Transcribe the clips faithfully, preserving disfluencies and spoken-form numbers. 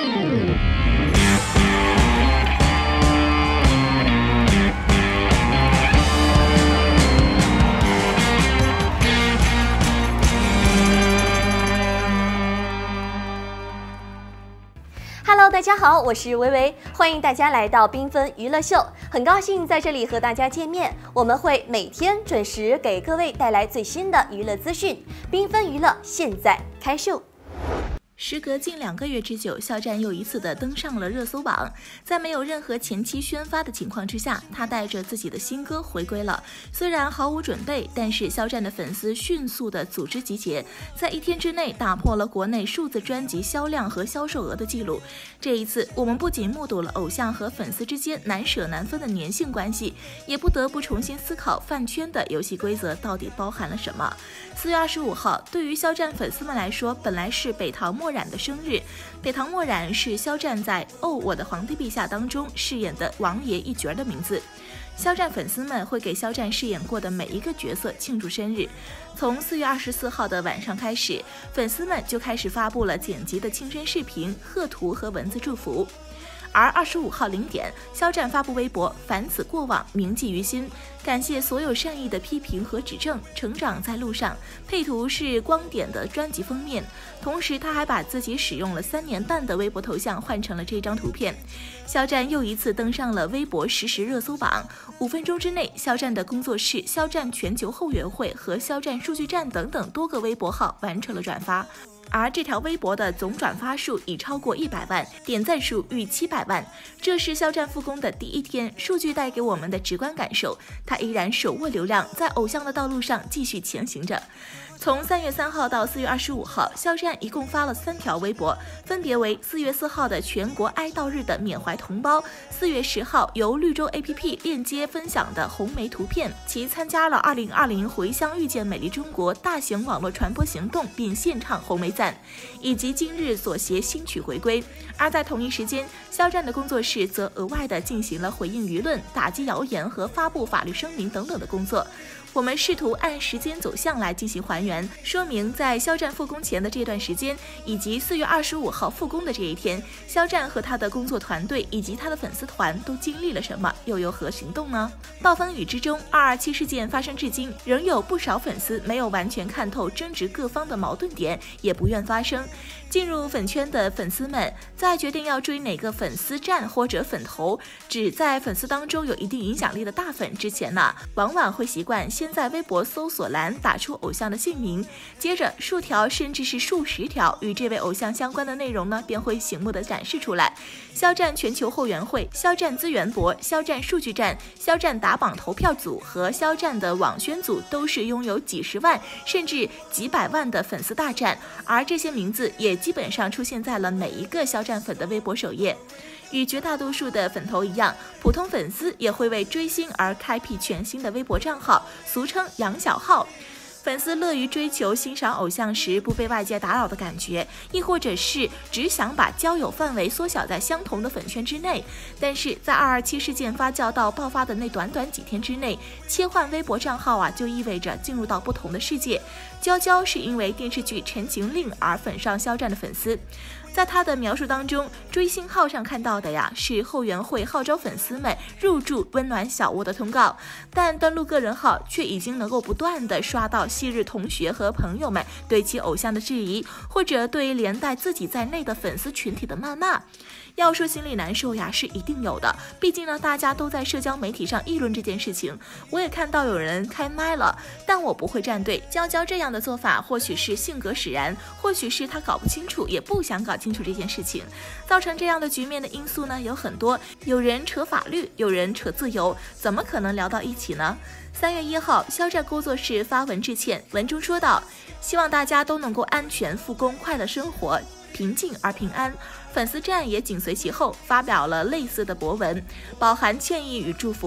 Hello， 大家好，我是维维，欢迎大家来到缤纷娱乐秀，很高兴在这里和大家见面。我们会每天准时给各位带来最新的娱乐资讯，缤纷娱乐现在开秀。 时隔近两个月之久，肖战又一次的登上了热搜榜。在没有任何前期宣发的情况之下，他带着自己的新歌回归了。虽然毫无准备，但是肖战的粉丝迅速的组织集结，在一天之内打破了国内数字专辑销量和销售额的记录。这一次，我们不仅目睹了偶像和粉丝之间难舍难分的粘性关系，也不得不重新思考饭圈的游戏规则到底包含了什么。四月二十五号，对于肖战粉丝们来说，本来是北唐墨染的生日。北唐墨染是肖战在《哦，我的皇帝陛下》当中饰演的王爷一角的名字。肖战粉丝们会给肖战饰演过的每一个角色庆祝生日。从四月二十四号的晚上开始，粉丝们就开始发布了剪辑的庆生视频、贺图和文字祝福。而二十五号零点，肖战发布微博，凡此过往，铭记于心，感谢所有善意的批评和指正，成长在路上。配图是光点的专辑封面，同时他还把自己使用了三年半的微博头像换成了这张图片。肖战又一次登上了微博实时热搜榜，五分钟之内，肖战的工作室、肖战全球后援会和肖战数据站等等多个微博号完成了转发。而这条微博的总转发数已超过一百万，点赞数逾七百万。这是肖战复工的第一天，数据带给我们的直观感受，他依然手握流量，在偶像的道路上继续前行着。从三月三号到四月二十五号，肖战一共发了三条微博，分别为四月四号的全国哀悼日的缅怀同胞，四月十号由绿洲 A P P 链接分享的红梅图片，其参加了二零二零回乡遇见美丽中国大型网络传播行动并现唱红梅赞，以及今日所携新曲回归。而在同一时间，肖战的工作室则额外的进行了回应舆论、打击谣言和发布法律声明等等的工作。我们试图按时间走向来进行还原，说明在肖战复工前的这段时间，以及四月二十五号复工的这一天，肖战和他的工作团队以及他的粉丝团都经历了什么，又有何行动呢？暴风雨之中，二二七事件发生至今，仍有不少粉丝没有完全看透争执各方的矛盾点，也不愿发声。进入粉圈的粉丝们在决定要追哪个粉丝站或者粉头，只在粉丝当中有一定影响力的大粉之前呢，往往会习惯先在微博搜索栏打出偶像的姓名，接着数条甚至是数十条与这位偶像相关的内容呢，便会醒目的展示出来。肖战全球后援会、肖战资源博、肖战数据站、肖战打榜投票组和肖战的网宣组都是拥有几十万甚至几百万的粉丝大战，而这些名字也基本上出现在了每一个肖战粉的微博首页。与绝大多数的粉头一样，普通粉丝也会为追星而开辟全新的微博账号，俗称杨小号。粉丝乐于追求欣赏偶像时不被外界打扰的感觉，亦或者是只想把交友范围缩小在相同的粉圈之内。但是在二二七事件发酵到爆发的那短短几天之内，切换微博账号啊，就意味着进入到不同的世界。娇娇是因为电视剧《陈情令》而粉上肖战的粉丝。在他的描述当中，追星号上看到的呀是后援会号召粉丝们入住温暖小窝的通告，但登录个人号却已经能够不断的刷到昔日同学和朋友们对其偶像的质疑，或者对连带自己在内的粉丝群体的谩骂。要说心里难受呀，是一定有的，毕竟呢大家都在社交媒体上议论这件事情。我也看到有人开麦了，但我不会站队。娇娇这样的做法或许是性格使然，或许是他搞不清楚也不想搞清楚这件事情。造成这样的局面的因素呢有很多，有人扯法律，有人扯自由，怎么可能聊到一起呢？三月一号，肖战工作室发文致歉，文中说道：希望大家都能够安全复工，快乐生活，平静而平安。粉丝站也紧随其后发表了类似的博文，饱含歉意与祝福。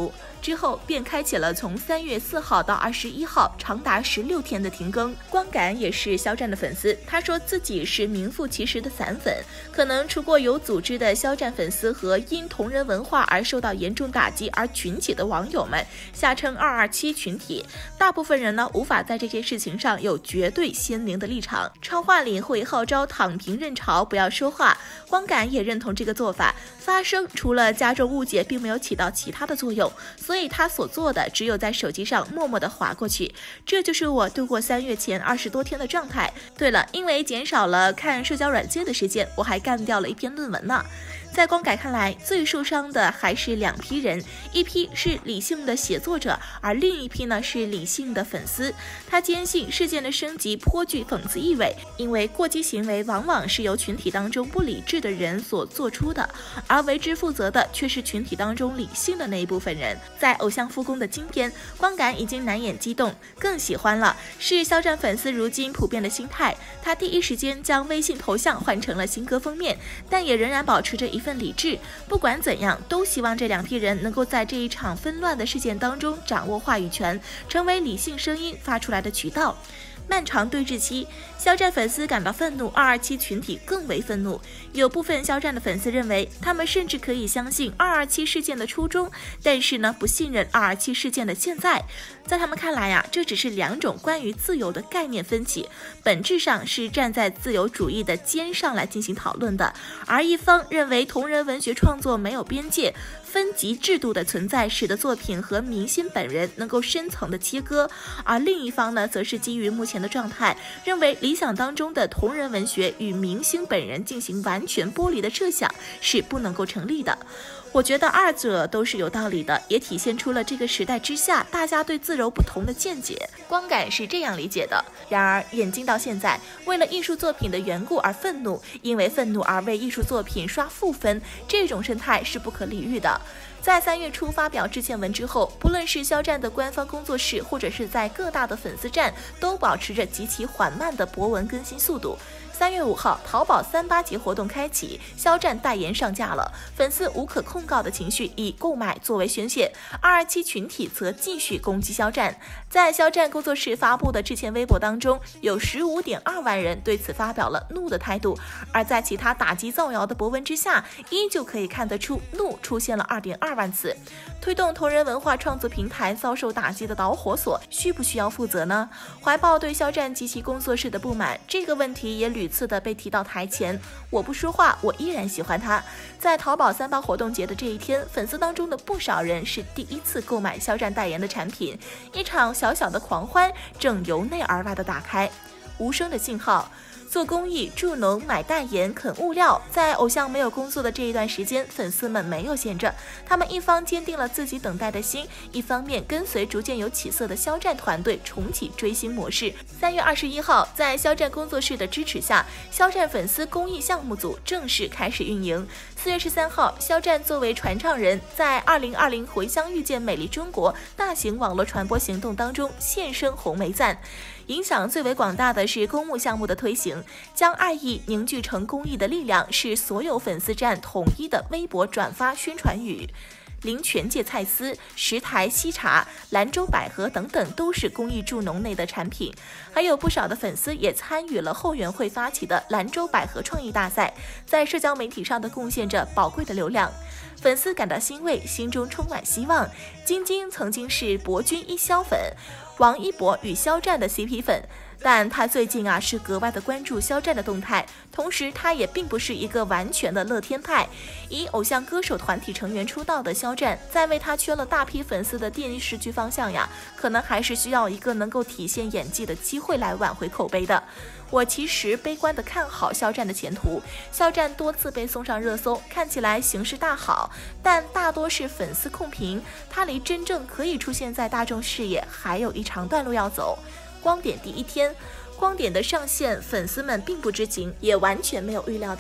之后便开启了从三月四号到二十一号长达十六天的停更。光感也是肖战的粉丝，他说自己是名副其实的散粉，可能除过有组织的肖战粉丝和因同人文化而受到严重打击而群起的网友们，下称二二七群体，大部分人呢无法在这件事情上有绝对鲜明的立场。超话里会号召躺平认潮，不要说话。光感也认同这个做法，发声除了加重误解，并没有起到其他的作用，所以他所做的只有在手机上默默地划过去。这就是我度过三月前二十多天的状态。对了，因为减少了看社交软件的时间，我还干掉了一篇论文呢。在光感看来，最受伤的还是两批人，一批是理性的写作者，而另一批呢是理性的粉丝。他坚信事件的升级颇具讽刺意味，因为过激行为往往是由群体当中不理智的人所做出的，而为之负责的却是群体当中理性的那一部分人。在偶像复工的今天，光感已经难掩激动，更喜欢了是肖战粉丝如今普遍的心态。他第一时间将微信头像换成了新歌封面，但也仍然保持着一份理智。不管怎样，都希望这两批人能够在这一场纷乱的事件当中掌握话语权，成为理性声音发出来的渠道。漫长对峙期，肖战粉丝感到愤怒，二二七群体更为愤怒。有部分肖战的粉丝认为，他们甚至可以相信二二七事件的初衷，但是呢，不信任二二七事件的现在。在他们看来呀、啊，这只是两种关于自由的概念分歧，本质上是站在自由主义的尖上来进行讨论的。而一方认为同人文学创作没有边界，分级制度的存在使得作品和明星本人能够深层的切割，而另一方呢，则是基于目前的状态，认为理想当中的同人文学与明星本人进行完全剥离的设想是不能够成立的。我觉得二者都是有道理的，也体现出了这个时代之下大家对自由不同的见解。光感是这样理解的。然而眼睛到现在，为了艺术作品的缘故而愤怒，因为愤怒而为艺术作品刷负分，这种生态是不可理喻的。在三月初发表致歉文之后，不论是肖战的官方工作室，或者是在各大的粉丝站，都保持着极其缓慢的博文更新速度。三月五号，淘宝三八节活动开启，肖战代言上架了，粉丝无可控告的情绪以购买作为宣泄，二二七群体则继续攻击肖战。在肖战工作室发布的致歉微博当中，有 十五点二万人对此发表了怒的态度，而在其他打击造谣的博文之下，依旧可以看得出怒出现了 二点二万次。推动同人文化创作平台遭受打击的导火索，需不需要负责呢？怀抱对肖战及其工作室的不满，这个问题也屡次的被提到台前。我不说话，我依然喜欢他。在淘宝三八活动节的这一天，粉丝当中的不少人是第一次购买肖战代言的产品，一场小小的狂欢正由内而外的打开。无声的信号，做公益、助农、买代言、啃物料，在偶像没有工作的这一段时间，粉丝们没有闲着，他们一方坚定了自己等待的心，一方面跟随逐渐有起色的肖战团队重启追星模式。三月二十一号，在肖战工作室的支持下，肖战粉丝公益项目组正式开始运营。四月十三号，肖战作为传唱人，在二零二零回乡遇见美丽中国大型网络传播行动当中现身红梅赞。影响最为广大的是公募项目的推行，将爱意凝聚成公益的力量，是所有粉丝站统一的微博转发宣传语。零泉界菜丝、石台西茶、兰州百合等等都是公益助农内的产品，还有不少的粉丝也参与了后援会发起的兰州百合创意大赛，在社交媒体上的贡献着宝贵的流量。粉丝感到欣慰，心中充满希望。晶晶曾经是博君一肖粉，王一博与肖战的 C P 粉，但他最近啊是格外的关注肖战的动态，同时他也并不是一个完全的乐天派。以偶像歌手团体成员出道的肖战，在为他圈了大批粉丝的电视剧方向呀，可能还是需要一个能够体现演技的机会来挽回口碑的。我其实悲观的看好肖战的前途，肖战多次被送上热搜，看起来形势大好，但大多是粉丝控评，他离真正可以出现在大众视野还有一长段路要走。光点第一天，光点的上线，粉丝们并不知情，也完全没有预料到。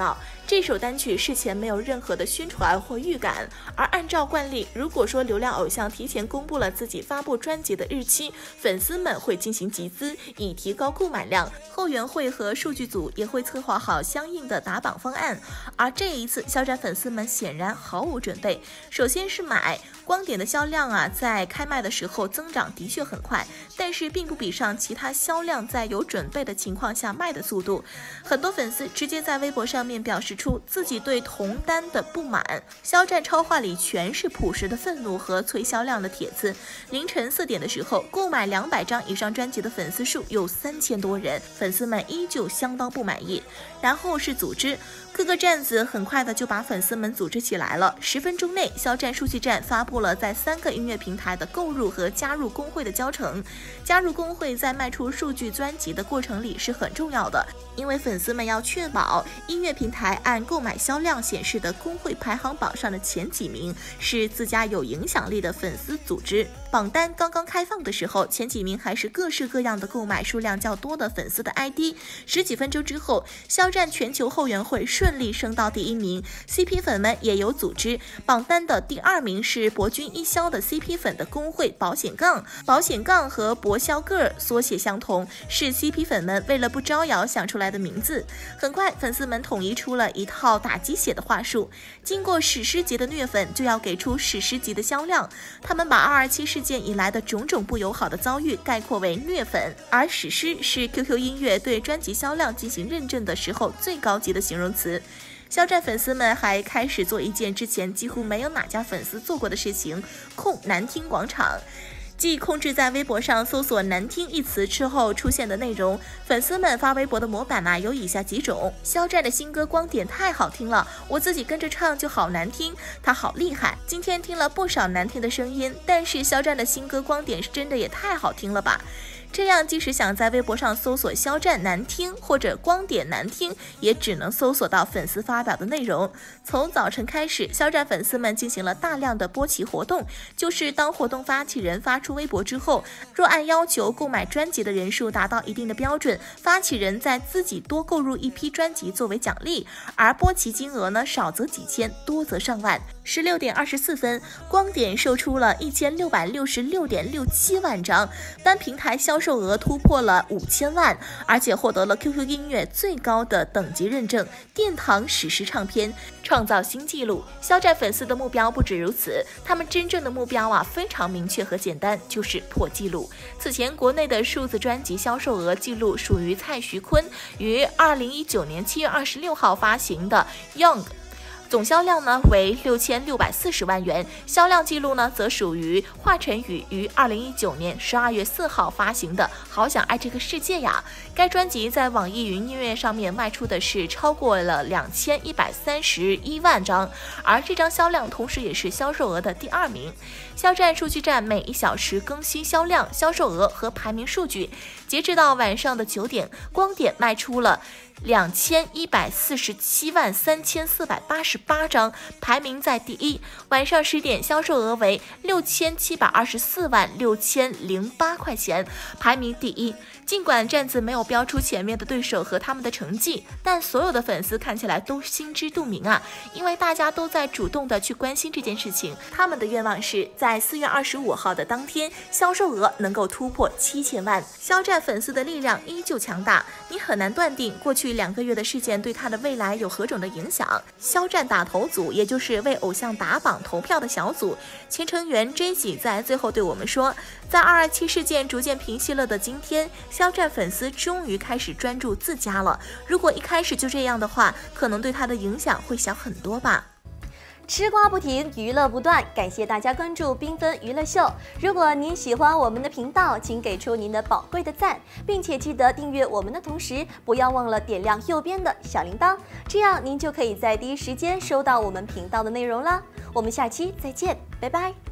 这首单曲事前没有任何的宣传或预感，而按照惯例，如果说流量偶像提前公布了自己发布专辑的日期，粉丝们会进行集资，以提高购买量。后援会和数据组也会策划好相应的打榜方案。而这一次，肖战粉丝们显然毫无准备。首先是买光点的销量啊，在开卖的时候增长的确很快，但是并不比上其他销量在有准备的情况下卖的速度。很多粉丝直接在微博上面表示出自己对同单的不满，肖战超话里全是朴实的愤怒和催销量的帖子。凌晨四点的时候，购买两百张以上专辑的粉丝数有三千多人，粉丝们依旧相当不满意。然后是组织，各个站子很快的就把粉丝们组织起来了。十分钟内，肖战数据站发布了在三个音乐平台的购入和加入工会的教程。加入工会在卖出数据专辑的过程里是很重要的，因为粉丝们要确保音乐平台按购买销量显示的工会排行榜上的前几名是自家有影响力的粉丝组织。榜单刚刚开放的时候，前几名还是各式各样的购买数量较多的粉丝的 I D。十几分钟之后，肖战全球后援会顺利升到第一名 ，C P 粉们也有组织。榜单的第二名是博君一肖的 C P 粉的工会保险杠，保险杠和博肖个儿缩写相同，是 C P 粉们为了不招摇想出来的名字。很快，粉丝们统一出了一套打鸡血的话术，经过史诗级的虐粉，就要给出史诗级的销量。他们把二二七事件以来的种种不友好的遭遇概括为虐粉，而史诗是 Q Q 音乐对专辑销量进行认证的时候最高级的形容词。肖战粉丝们还开始做一件之前几乎没有哪家粉丝做过的事情，控难听广场。即控制在微博上搜索难听一词之后出现的内容。粉丝们发微博的模板呢、啊、有以下几种：肖战的新歌光点太好听了，我自己跟着唱就好难听，他好厉害。今天听了不少难听的声音，但是肖战的新歌光点是真的也太好听了吧。这样即使想在微博上搜索肖战难听或者光点难听，也只能搜索到粉丝发表的内容。从早晨开始，肖战粉丝们进行了大量的播旗活动，就是当活动发起人发出微博之后，若按要求购买专辑的人数达到一定的标准，发起人再自己多购入一批专辑作为奖励，而播旗金额呢，少则几千，多则上万。十六点二十四分，光点售出了一千六百六十六点六七万张，单平台销售额突破了五千万，而且获得了 Q Q 音乐最高的等级认证殿堂史诗唱片，创造新纪录。肖战粉丝的目标不止如此，他们真正的目标啊非常明确和简单，就是破纪录。此前国内的数字专辑销售额纪录属于蔡徐坤于二零一九年七月二十六号发行的 Young，总销量呢为六千六百四十万元，销量记录呢则属于华晨宇于二零一九年十二月四号发行的《好想爱这个世界呀》。该专辑在网易云音乐上面卖出的是超过了两千一百三十一万张，而这张销量同时也是销售额的第二名。肖战数据站每一小时更新销量、销售额和排名数据。截至到晚上的九点，光点卖出了两千一百四十七万三千四百八十八张，排名在第一。晚上十点，销售额为六千七百二十四万六千零八块钱，排名第一。尽管站子没有标出前面的对手和他们的成绩，但所有的粉丝看起来都心知肚明啊，因为大家都在主动的去关心这件事情。他们的愿望是在四月二十五号的当天，销售额能够突破七千万。肖战粉丝的力量依旧强大，你很难断定过去两个月的事件对他的未来有何种的影响。肖战打头组，也就是为偶像打榜投票的小组，前成员 J 几在最后对我们说，在二二七事件逐渐平息了的今天，肖战粉丝终于开始专注自家了。如果一开始就这样的话，可能对他的影响会小很多吧。 吃瓜不停，娱乐不断，感谢大家关注缤纷娱乐秀。如果您喜欢我们的频道，请给出您的宝贵的赞，并且记得订阅我们的同时，不要忘了点亮右边的小铃铛，这样您就可以在第一时间收到我们频道的内容了。我们下期再见，拜拜。